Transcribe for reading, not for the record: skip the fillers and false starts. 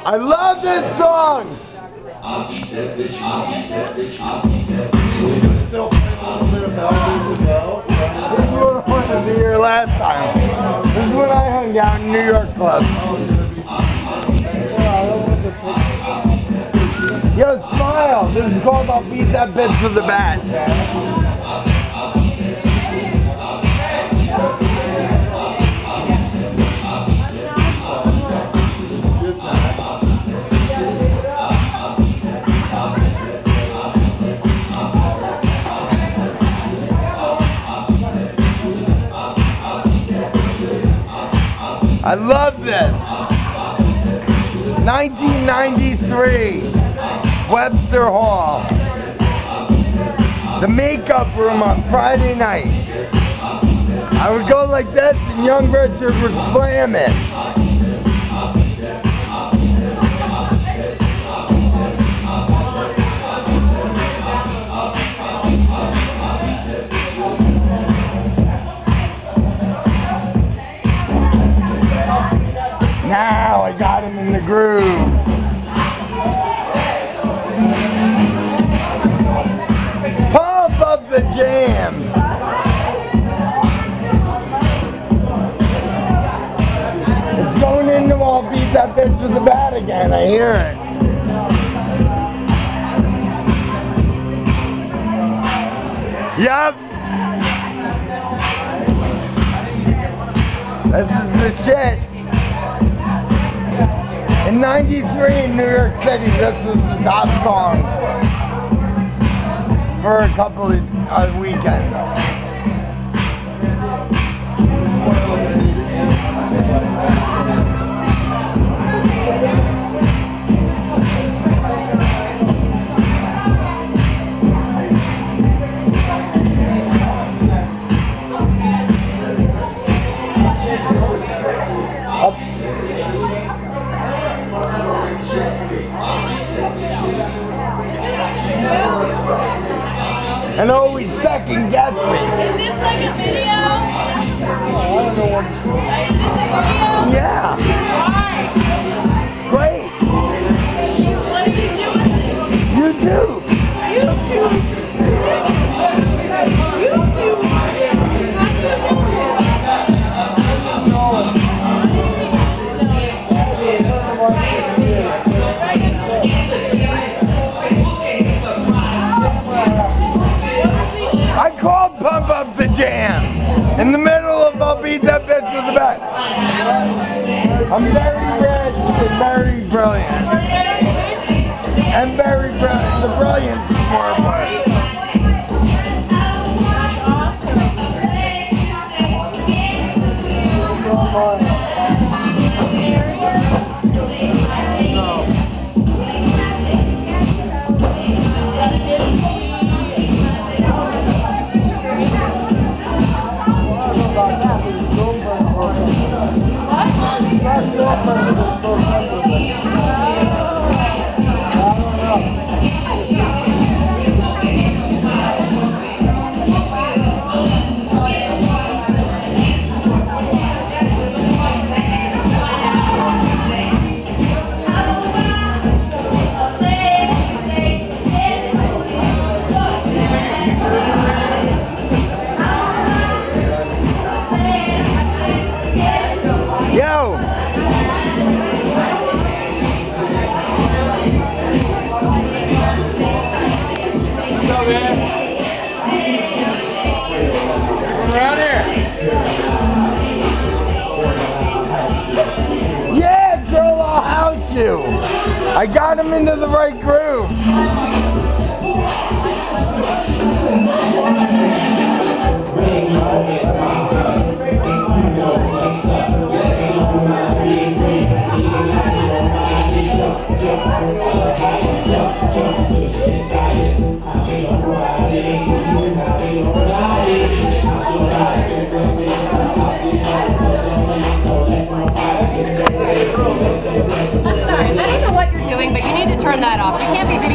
I love this song! I'll beat that bitch, I'll beat that bitch, I'll beat that bitch. So we can still play a little bit of Melody to go. This is what I wanted to hear last time. This is when I hung out in New York clubs. Yo, smile! This is called I'll Beat That Bitch with the Bat. I love this. 1993, Webster Hall. The makeup room on Friday night. I would go like this and young Richard would slam it. Now I got him in the groove. Pump up the jam. It's going into I'll Beat That Bitch with the Bat again. I hear it. Yup. This is the shit. In '93 in New York City, this was the top song for a couple of weekends. And always second guess me. Is this like a video? I don't know what. Is this a video? Yeah. Why? It's great. What are you doing? YouTube. YouTube. I called Pump Up the Jam in the middle of I'll Beat That Bitch with the Bat. I'm very rich and very brilliant. And very brilliant. The brilliance is more important. Yo! What's up, man? Come around here. Yeah, girl, I'll house you. I got him into the right groove. I'm sorry, I don't know what you're doing, but you need to turn that off. You can't be